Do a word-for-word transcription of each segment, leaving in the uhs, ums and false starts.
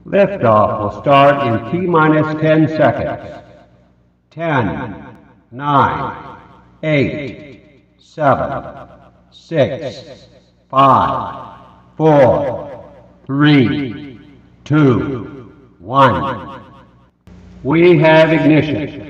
Liftoff will start in T minus ten seconds. ten, nine, eight, seven, six, five, four, three, two, one. We have ignition.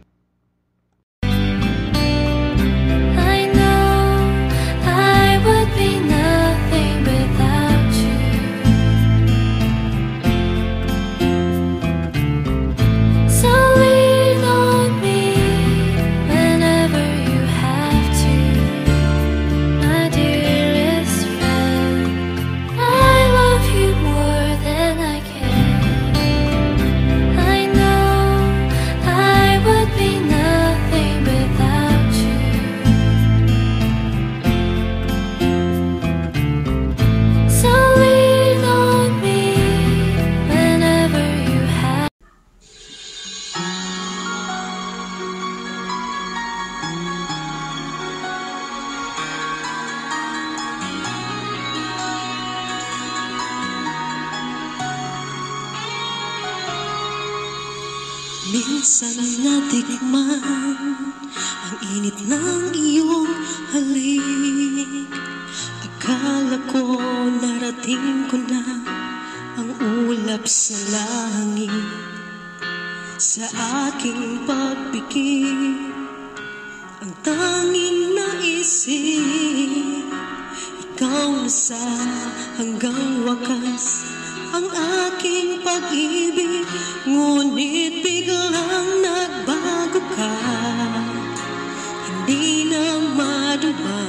Minsan natikman ang init ng iyong halik. Akala ko narating ko na ang ulap sa langit. Sa aking pagpikit, ang tanging naisip, ikaw na sa hanggang wakas ang aking pag-ibig. Ngunit biglang nagbago ka, hindi na maduma.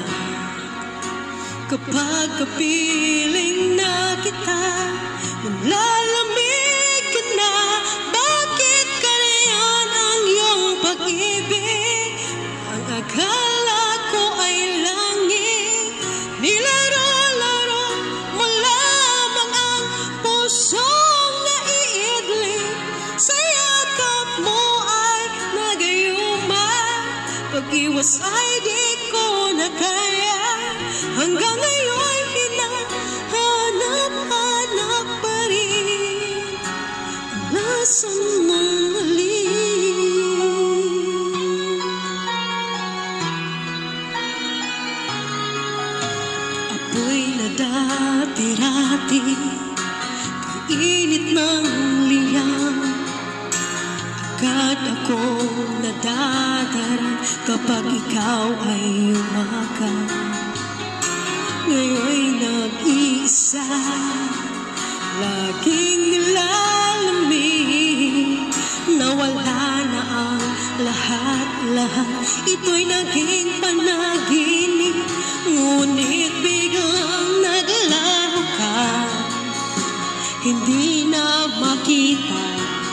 Kapag kapiling na kita, nalalamig ka na. Bakit kanayan ang iyong pag-ibig? Ang akala ko ay langit, nilaro-laro mo lamang ang pusong naiidlip. Sa yakap mo ay nagayuma, pag-iwas ay di ko na kaya. Hanggang ngayon hinahanap-hanap pa rin ang lason mong halik. Apoy na dati-rati, init ng liyang, agad ako nadadara kapag ikaw ay umaga. Ngayon'y nag-iisa, laging nilalamig. Nawala na ang lahat-lahat, ito'y naging panaginip. Ngunit biglang naglaho ka, hindi na makita.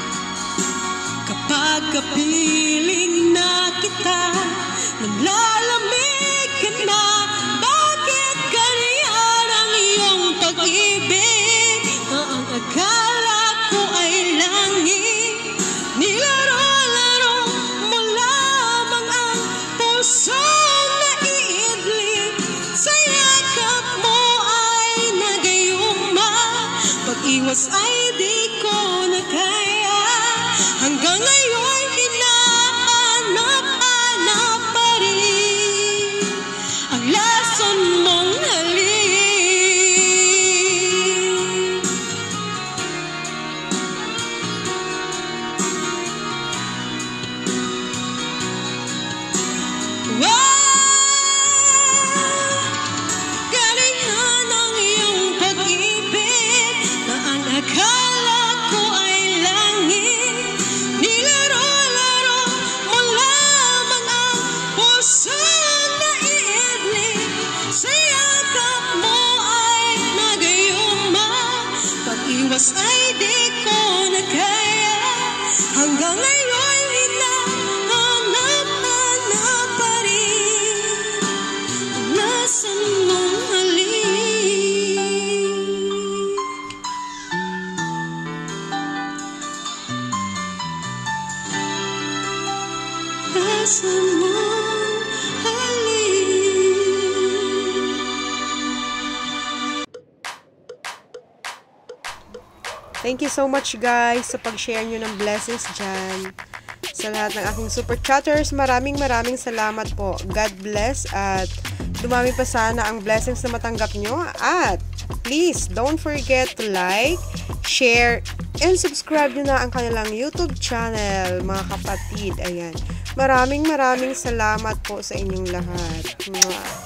Kapag kapiling na kita, naglalamig ka na. Bakit ganyan ang iyong pag-ibig? Na ang akala ko ay langit, nilaro-laro mo lamang ang pusong naiidlip. Sa yakap mo ay nagayuma, pag-iwas ay di ko na kaya. Hanggang ngayon hinahanap-hanap pa rin ang lason mong halik. Wow! Ganyan ang iyong pag-ibig, na ang akala ko ay langit, nilaro-laro mo lamang ang pusong naiidlip. Sa yakap mo ay nagayuma, pag-iwas ay di ko na kaya. Hanggang ngayon hinahanap-hanap pa rin ang lason mong halik. Lason mong halik. Thank you so much guys sa pag-share nyo ng blessings dyan. Sa lahat ng aking super chatters, maraming maraming salamat po. God bless at dumami pa sana ang blessings na matanggap nyo. At please, don't forget to like, share, and subscribe nyo na ang kanilang YouTube channel, mga kapatid. Ayan. Maraming maraming salamat po sa inyong lahat. Mwah.